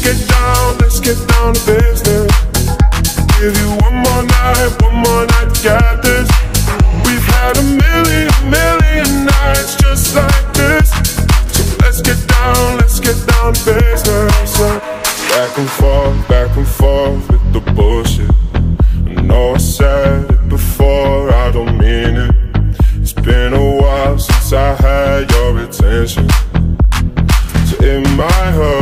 let's get down to business. Give you one more night, got this. We've had a million nights just like this. So let's get down to business. Back and forth with the bullshit. I know I said it before, I don't mean it. It's been a while since I had your attention. So it might hurt